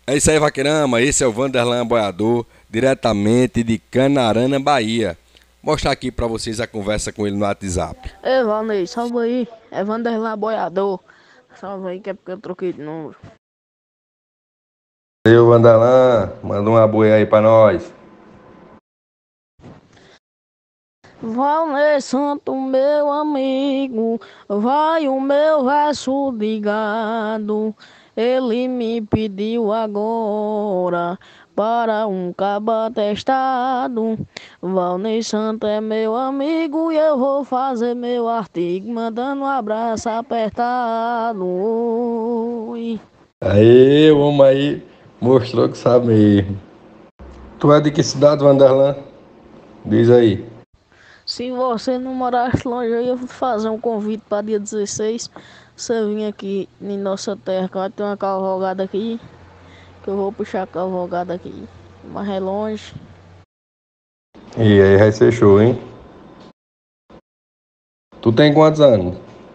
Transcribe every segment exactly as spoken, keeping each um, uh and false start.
É isso aí, Vaquerama. Esse é o Vanderlan Boiador, diretamente de Canarana, Bahia. Vou mostrar aqui pra vocês a conversa com ele no WhatsApp. Ei, Valnei, salve aí. É Vanderlan Boiador. Salve aí que é porque eu troquei de número. Eu, Vanderlan, manda uma boia aí pra nós. Valnei Santo, meu amigo, vai o meu verso de gado. Ele me pediu agora para um cabo testado. Valnei Santo é meu amigo e eu vou fazer meu artigo, mandando um abraço apertado. Oi. Aê, o homem aí mostrou que sabe mesmo. Tu é de que cidade, Vanderlan? Diz aí. Se você não morasse longe, eu ia fazer um convite para dia dezesseis. Você vir aqui em nossa terra, que vai ter uma cavalgada aqui. Que eu vou puxar a cavalgada aqui. Mas é longe. E aí vai ser show, hein? Tu tem quantos anos?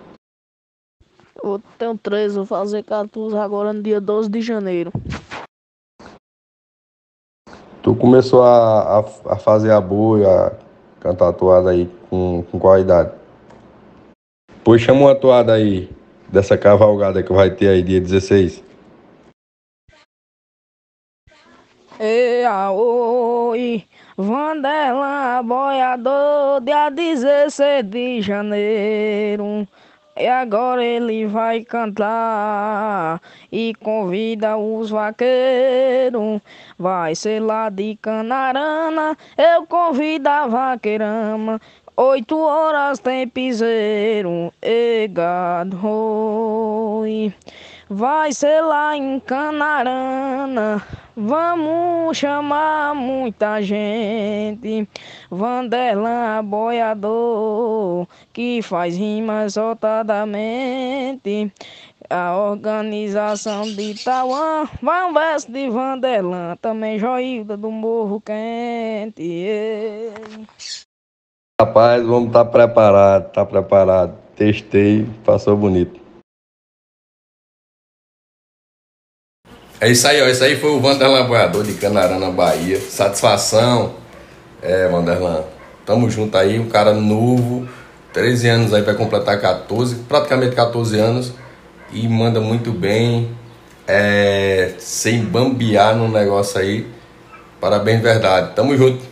Eu tenho treze, vou fazer quatorze agora no dia doze de janeiro. Tu começou a, a, a fazer a boia, a cantar a toada aí com, com qual idade? Pois chama uma toada aí dessa cavalgada que vai ter aí dia dezesseis. Ei, oi, Vanderlan Boiador, dia dezesseis de janeiro. E agora ele vai cantar e convida os vaqueiros. Vai ser lá de Canarana, eu convido a vaqueirama. Oito horas tem piseiro, e gado, oi. Vai ser lá em Canarana, vamos chamar muita gente. Vanderlan Boiador, que faz rimas exaltadamente. A organização de Itauã, vai um verso de Vanderlan, também Joilda do Morro Quente. Ei. Rapaz, vamos estar tá preparado, tá preparado. Testei, passou bonito. É isso aí, ó. Esse aí foi o Vanderlan Boiador de Canarana, Bahia. Satisfação. É, Vanderlan. Tamo junto aí, um cara novo. treze anos aí, vai completar quatorze, praticamente quatorze anos. E manda muito bem. É, sem bambear no negócio aí. Parabéns, verdade. Tamo junto.